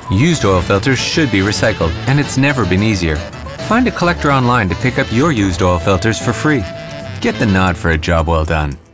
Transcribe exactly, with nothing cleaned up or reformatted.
Used oil filters should be recycled, and it's never been easier. Find a collector online to pick up your used oil filters for free. Get the nod for a job well done.